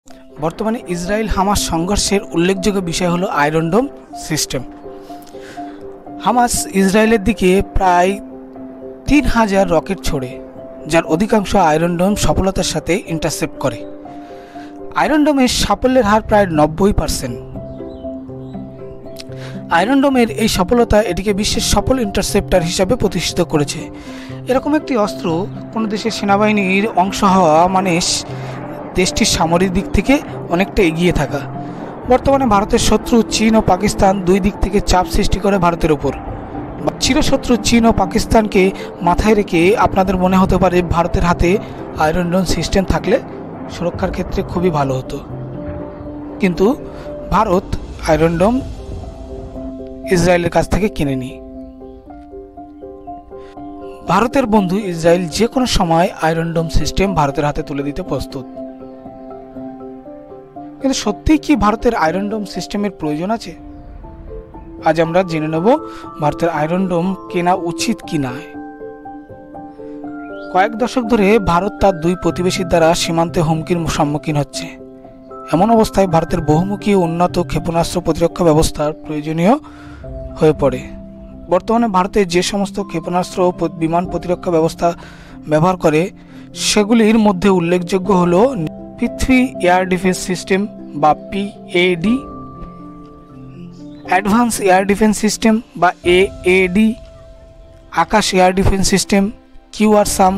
বর্তমানে Israel Hamas সংঘর্ষের উল্লেখযোগ্য বিষয় হলো আয়রন ডোম সিস্টেম। হামাস ইসরায়েলের দিকে প্রায় 3000 রকেট ছোড়ে, যার অধিকাংশ আয়রন ডোম সফলতার সাথে ইন্টারসেপ্ট করে। আয়রন ডোমের সাফল্যের হার প্রায় 90%। আয়রন ডোমের এই সফলতা এটিকে বিশ্বের সফল ইন্টারসেপ্টার হিসাবে প্রতিষ্ঠিত করেছে। এরকম একটি অস্ত্র কোনো দেশের সেনাবাহিনীর অংশ হওয়া মানে দেশটির সামরিক দিক থেকে অনেকটা এগিয়ে থাকা। বর্তমানে ভারতের শত্রু চীন ও পাকিস্তান দুই দিক থেকে চাপ সৃষ্টি করে ভারতের উপর। চিরশত্রু চীন ও পাকিস্তানকে মাথায় রেখে আপনাদের মনে হতে পারে ভারতের হাতে আয়রন ডোম সিস্টেম থাকলে সুরক্ষার ক্ষেত্রে খুবই ভালো হতো, কিন্তু ভারত আয়রন ডোম ইসরায়েলের কাছ থেকে কিনে নি। ভারতের বন্ধু ইসরায়েল যে কোনো সময় আয়রন ডোম সিস্টেম ভারতের হাতে তুলে দিতে প্রস্তুত। কিন্তু সত্যিই কি ভারতের আয়রন ডোম সিস্টেমের প্রয়োজন আছে? আজ আমরা জেনে নেব ভারতের আয়রন ডোম কেনা উচিত কি না। কয়েক দশক ধরে ভারত তার দুই প্রতিবেশীর দ্বারা সীমান্তে হুমকির সম্মুখীন হচ্ছে। এমন অবস্থায় ভারতের বহুমুখী উন্নত ক্ষেপণাস্ত্র প্রতিরক্ষা ব্যবস্থার প্রয়োজনীয় হয়ে পড়ে। বর্তমানে ভারতে যে সমস্ত ক্ষেপণাস্ত্র ও বিমান প্রতিরক্ষা ব্যবস্থা ব্যবহার করে সেগুলির মধ্যে উল্লেখযোগ্য হল পৃথ্বী এয়ার ডিফেন্স সিস্টেম বা PAD, advance air defence system বা AAD, Akash air defence system, QRSAM,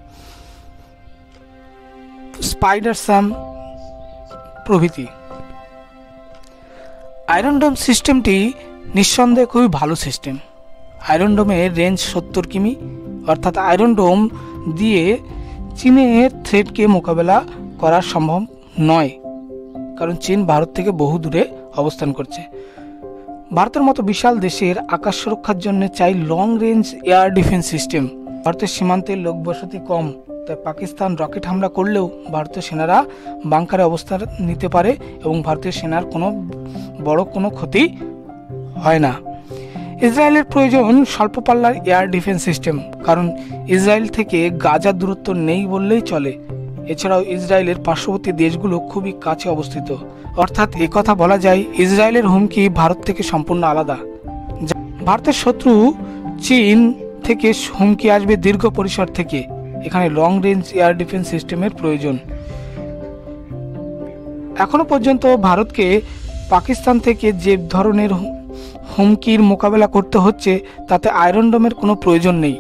spyder SAM প্রভৃতি। আয়রন ডোম সিস্টেমটি নিঃসন্দেহে খুবই ভালো সিস্টেম। আয়রন ডোমের রেঞ্জ 70 কিমি, অর্থাৎ আয়রন ডোম দিয়ে চীনের থ্রেটকে মোকাবেলা করা সম্ভব নয়, কারণ চীন ভারত থেকে বহু দূরে অবস্থান করছে। ভারতের মতো বিশাল দেশের আকাশ সুরক্ষার জন্য চাই long range air defence system. ভারতের সীমান্তে লোকবসতি কম, তাই পাকিস্তান রকেট হামলা করলেও ভারতীয় সেনারা বাংকারে অবস্থান নিতে পারে এবং ভারতীয় সেনার বড় কোনো ক্ষতি হয় না। ইসরায়েলের প্রয়োজন স্বল্প পাল্লার এয়ার ডিফেন্স সিস্টেম, কারণ ইসরায়েল থেকে গাজার দূরত্ব নেই বললেই চলে। এছাড়াও ইসরায়েলের পার্শ্ববর্তী দেশগুলো খুবই কাছে অবস্থিত, অর্থাৎ একথা বলা যায় ইসরায়েলের হুমকি ভারত থেকে সম্পূর্ণ আলাদা। ভারতের শত্রু চীন থেকে হুমকি আসবে দীর্ঘ পরিসর থেকে। এখানে লং রেঞ্জ এয়ার ডিফেন্স সিস্টেমের প্রয়োজন। এখনো পর্যন্ত ভারতকে পাকিস্তান থেকে যে ধরনের হুমকির মোকাবেলা করতে হচ্ছে তাতে আয়রন ডোমের কোনো প্রয়োজন নেই।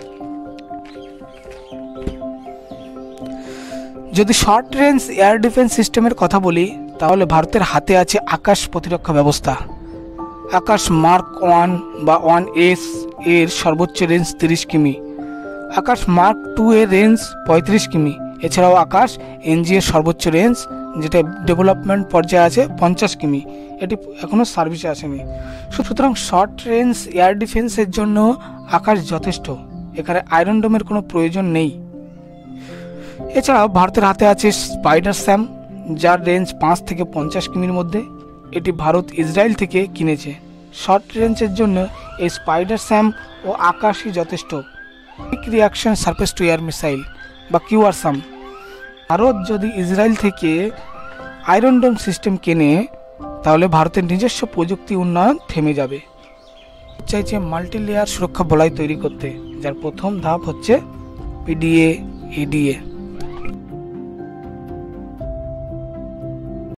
যদি শর্ট রেঞ্জ এয়ার ডিফেন্স সিস্টেমের কথা বলি তাহলে ভারতের হাতে আছে আকাশ প্রতিরক্ষা ব্যবস্থা। আকাশ মার্ক 1 বা 1S এর সর্বোচ্চ রেঞ্জ 30 কিমি, আকাশ মার্ক 2 এর রেঞ্জ 35 কিমি। এছাড়াও আকাশ এনজি এর সর্বোচ্চ রেঞ্জ, যেটা ডেভেলপমেন্ট পর্যায়ে আছে, 50 কিমি। এটি এখনও সার্ভিসে আসেনি। সুতরাং শর্ট রেঞ্জ এয়ার ডিফেন্সের জন্য আকাশ যথেষ্ট, এখানে আয়রন ডোমের কোনো প্রয়োজন নেই। এছাড়াও ভারতের হাতে আছে স্পাইডারস্যাম, যার রেঞ্জ 5 থেকে 50 কিমির মধ্যে। এটি ভারত ইসরায়েল থেকে কিনেছে। শর্ট রেঞ্জের জন্য এই স্পাইডারস্যাম ও আকাশই যথেষ্ট। Quick reaction surface to air missile বা কিউআরসাম। ভারত যদি ইসরায়েল থেকে আয়রন ডোম সিস্টেম কেনে তাহলে ভারতের নিজস্ব প্রযুক্তি উন্নয়ন থেমে যাবে। চাইছে মাল্টি লেয়ার সুরক্ষা বলয় তৈরি করতে, যার প্রথম ধাপ হচ্ছে পিডিএ এডিএ।